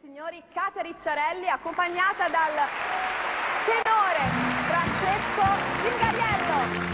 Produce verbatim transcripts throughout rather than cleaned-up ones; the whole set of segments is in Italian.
Signori, Katia Ricciarelli, accompagnata dal tenore Francesco Zingariello.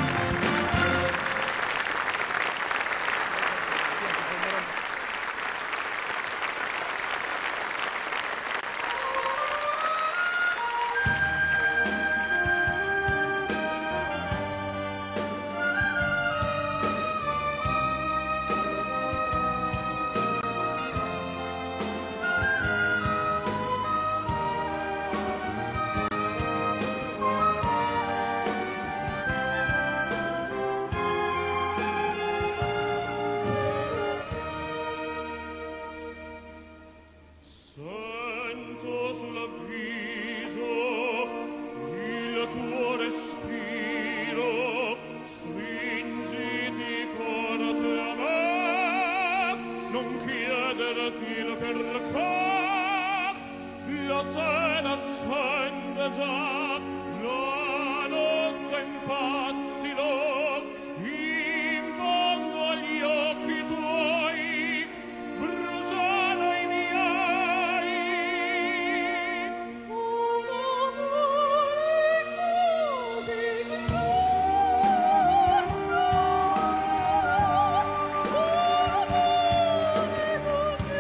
La sera scende già, la notte impazzirò, in fondo agli occhi tuoi bruciano i miei. Un amore così grande, un amore così.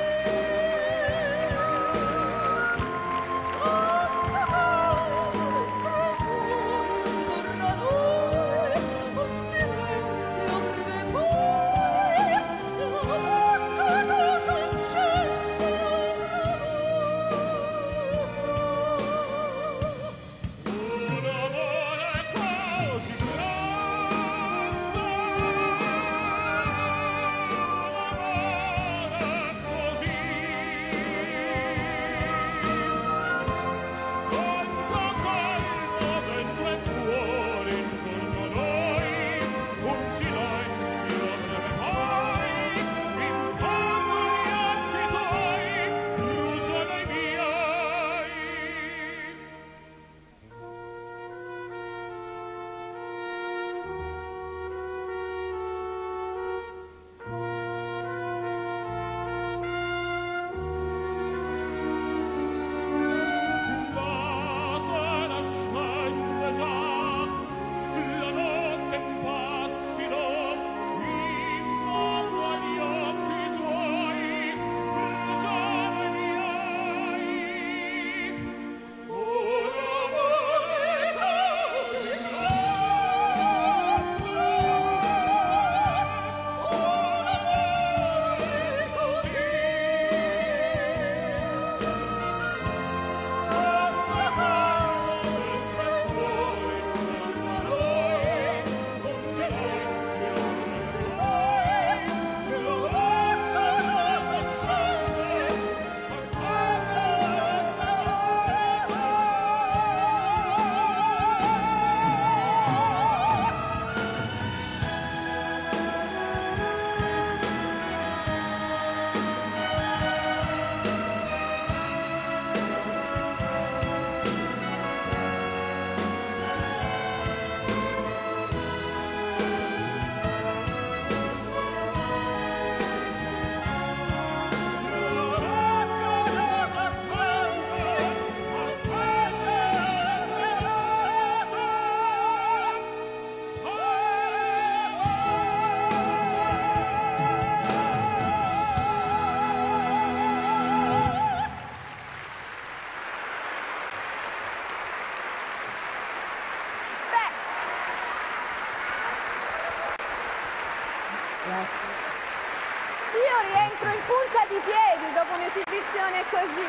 Io rientro in punta di piedi dopo un'esibizione così.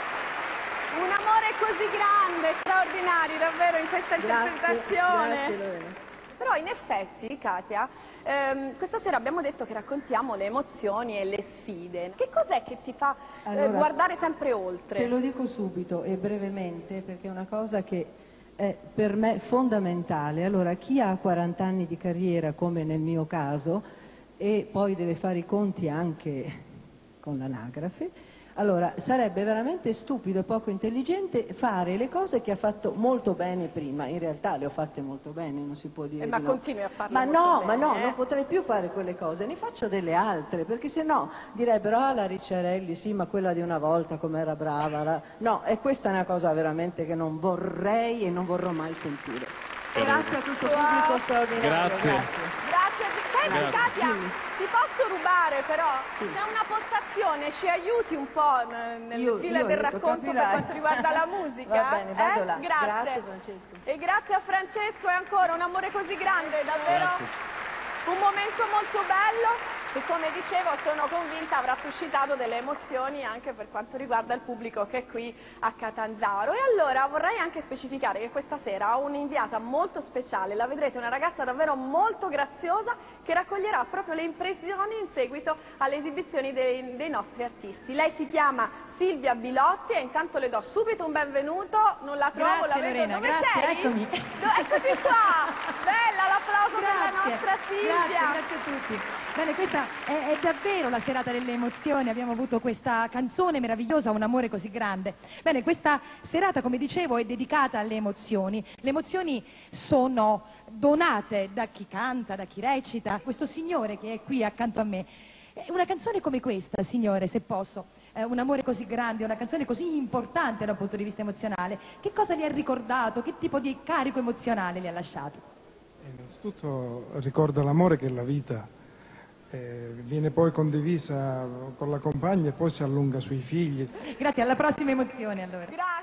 Un amore così grande, straordinario, davvero, in questa interpretazione. Grazie, grazie Lorena. Però in effetti, Katia, ehm, questa sera abbiamo detto che raccontiamo le emozioni e le sfide. Che cos'è che ti fa eh, Allora, guardare sempre oltre? Te lo dico subito e brevemente, perché è una cosa che è per me fondamentale. Allora, chi ha quaranta anni di carriera, come nel mio caso, e poi deve fare i conti anche con l'anagrafe, Allora, sarebbe veramente stupido e poco intelligente fare le cose che ha fatto molto bene prima. In realtà le ho fatte molto bene, non si può dire Eh, ma di no. continui a farle Ma molto no, bene, ma no, eh. non potrei più fare quelle cose, ne faccio delle altre, perché se no direbbero, ah, la Ricciarelli, sì, ma quella di una volta com'era brava. la-". No, e questa è una cosa veramente che non vorrei e non vorrò mai sentire. Grazie a questo pubblico straordinario. Grazie. Grazie. Senti Grazie. Katia, Dimmi. ti posso rubare però? Sì. C'è una postazione, ci aiuti un po' n- nel Io- filo io del aiuto, racconto per capirai. quanto riguarda la musica? Va bene, vado Eh? là. Grazie. Grazie, Francesco. E grazie a Francesco e ancora un amore così grande, davvero Grazie. un momento molto bello che, come dicevo, sono convinta avrà suscitato delle emozioni anche per quanto riguarda il pubblico che è qui a Catanzaro. E allora vorrei anche specificare che questa sera ho un'inviata molto speciale, la vedrete, una ragazza davvero molto graziosa che raccoglierà proprio le impressioni in seguito alle esibizioni dei, dei nostri artisti. Lei si chiama Silvia Bilotti e intanto le do subito un benvenuto, non la trovo, Grazie, la vedo, Lorena, dove grazie, sei? eccomi. Do- eccoti qua, bella, l'applauso per la Grazie, nostra Silvia. grazie, grazie a tutti. Bene, questa è, è davvero la serata delle emozioni, abbiamo avuto questa canzone meravigliosa, Un amore così grande. Bene, questa serata, come dicevo, è dedicata alle emozioni. Le emozioni sono donate da chi canta, da chi recita, questo signore che è qui accanto a me. Eh, Una canzone come questa, signore, se posso, eh, Un amore così grande, una canzone così importante da un punto di vista emozionale, che cosa le ha ricordato, che tipo di carico emozionale le ha lasciato? Innanzitutto ricorda l'amore che è la vita, eh, viene poi condivisa con la compagna e poi si allunga sui figli. Grazie, alla prossima emozione allora. Grazie.